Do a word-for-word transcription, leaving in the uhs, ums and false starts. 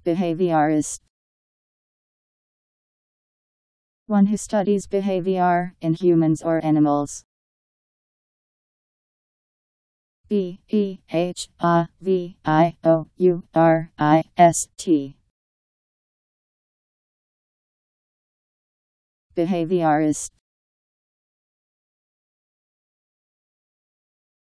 Behaviorist. One who studies behavior, in humans or animals. B E H A V I O U R I S T. Behaviorist.